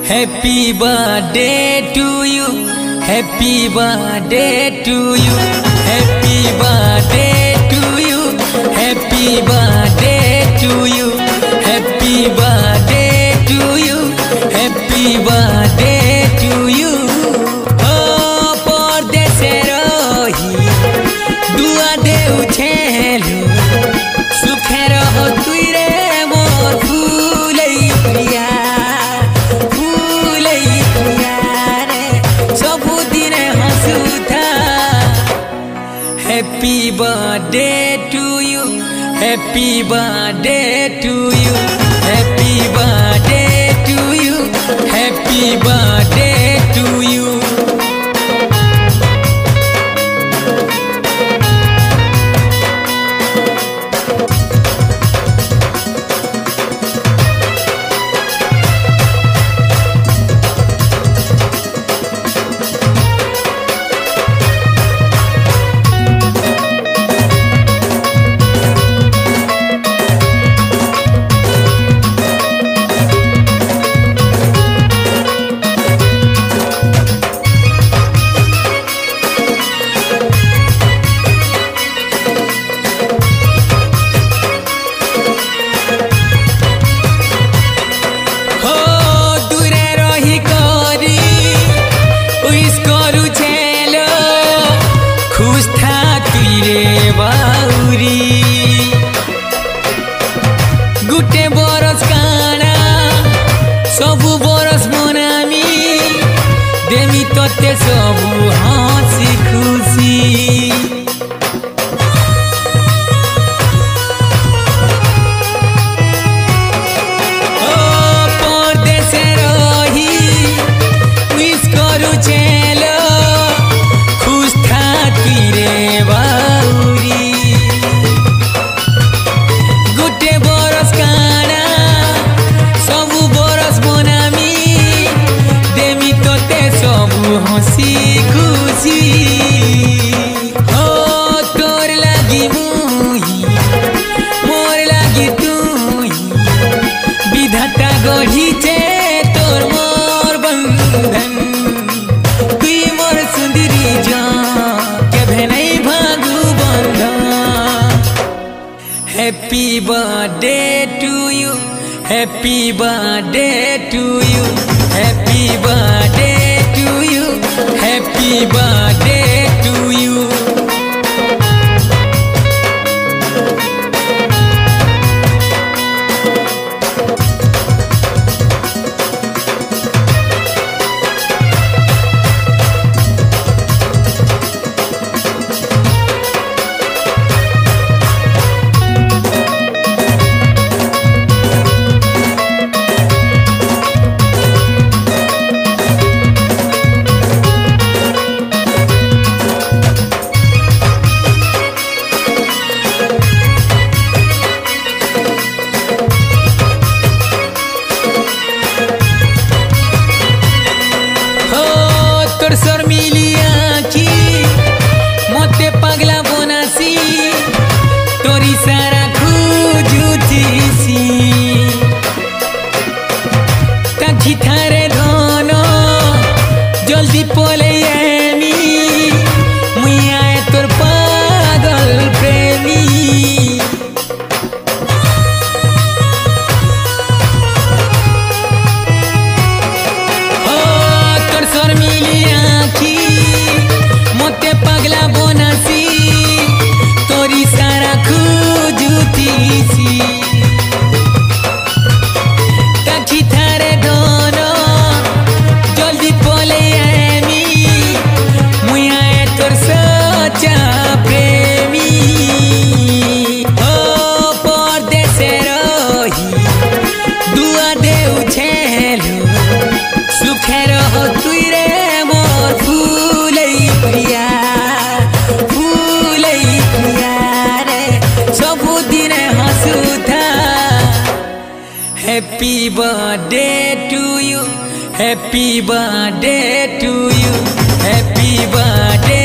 Happy birthday to you. Happy birthday to you. Happy birthday to you. Happy birthday to you. Happy birthday to you. Happy birthday to you. Oh, परदेशे रही दुआ देउ छेलु सुखे रहो तुई रे मोर फूलै Priya Happy birthday to you. Happy birthday to you. Happy birthday to you. Happy birthday to you. गुटे बरस काना सबु बरस मनामी देमी तोते सबु हसी खुशी ओ परदेशे रही विश करू चेलो खुश था तीरे बाउरी गुटे बरस काना सबु बरस मनामी देमी तोते सबु हसी खुशी हो तोर लागी मुई मोर लागी तुई विधाता गढ़ीचे तोर मोर बंधन तुई मोर सुंदरी जान केभे नहीं भागू बंधन Happy birthday to you. Happy birthday to you. Happy birthday to you. Happy birthday to you. सर मिलिया की मते पगला बनासी तोरी सारा खुजुतीसी ताकि थारे धनो जल्दी पले आमी मुइया तोर पागल प्रेमी मते पगला बनासी तोरी सारा खुजुतीसी ताकि थारे धनो जल्दी पले आमी मुइया तोर सच्चा प्रेमी ओ परदेशे रही दुआ देउ छेलु सुखे रहो तुई रे मोर फूलै प्रिया फूलै प्रिया रे सबु दिन हसुथा Happy birthday to you. Happy birthday to you. Happy birthday